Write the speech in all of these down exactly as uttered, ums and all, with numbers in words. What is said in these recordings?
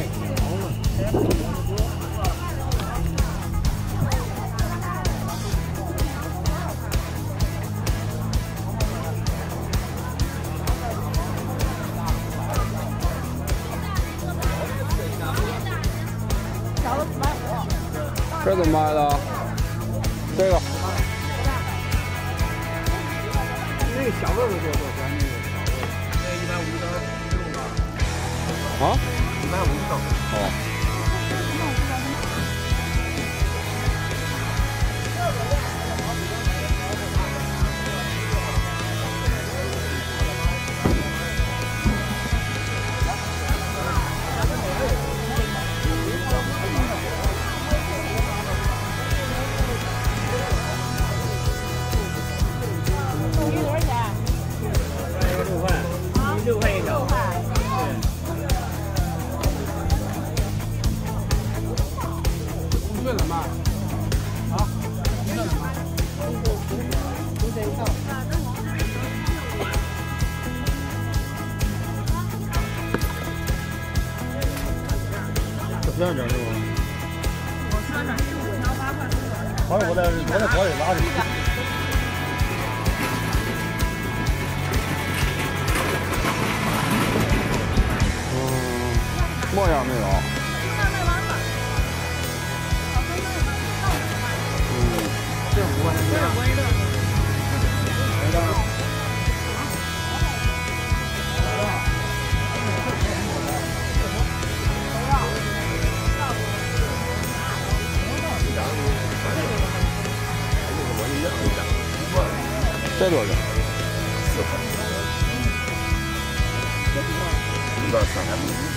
这怎么卖的？这个。 那个小个子多少钱？那个一百五十六吧。 啊？ 一百五十刀。 哦。 六块一条。对。对了吗？啊？对了吗？就这一套。这样整是不？我说的十五条八块多。好，我在我在锅里拉的。 墨样没有。嗯， 这五块钱。这五块钱。来的。 这多少钱？ 四块。一万三。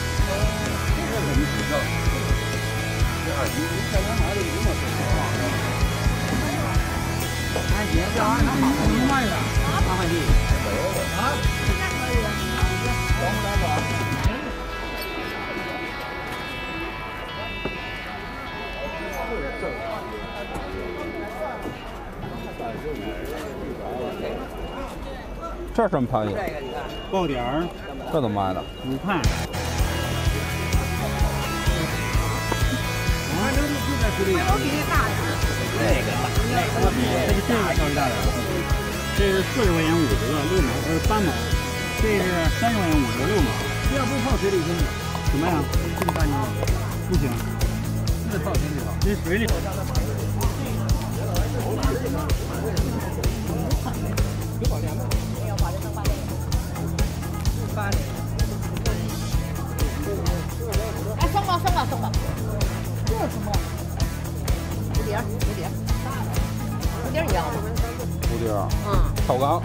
哎，姐，这玩意儿能好几万的，八块地。啊？现在可以了。往不来吧？ 这什么牌子？ 爆点儿。 这怎么卖的？ 五块。 这个，那个，那个，这个这个倒是大点儿，这是四十块钱五十个六毛，呃三毛，这是三十块钱五十个六毛。这要不泡水里行吗？怎么样？这么干净吗？不行，这泡水里头。这水里头。有保量吗？没有保量能八零。八零。哎，升吧，升吧，升吧。这是什么？ 蝴蝶，蝴蝶，蝴蝶一样吗？ 蝴蝶啊， 嗯， 跳缸。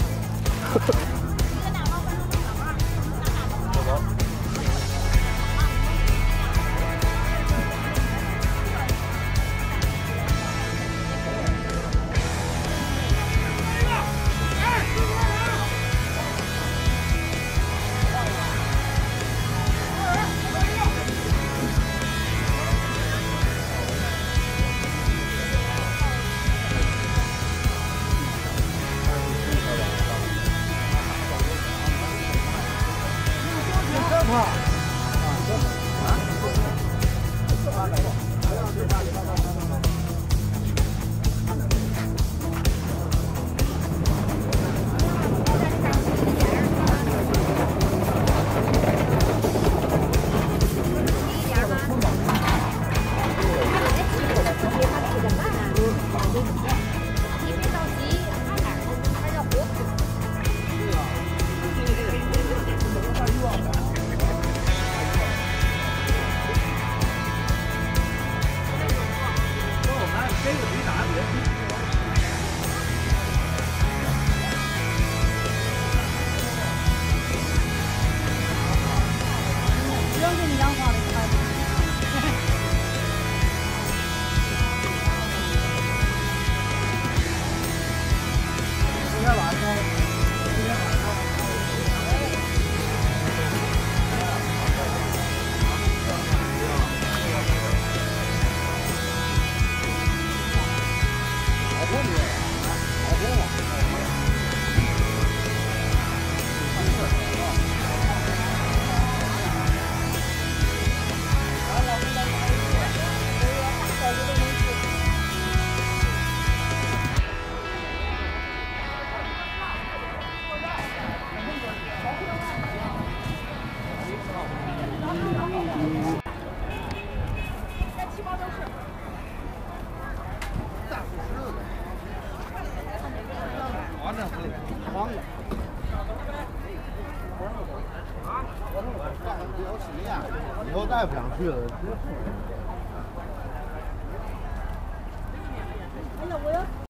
以后再也不想去了。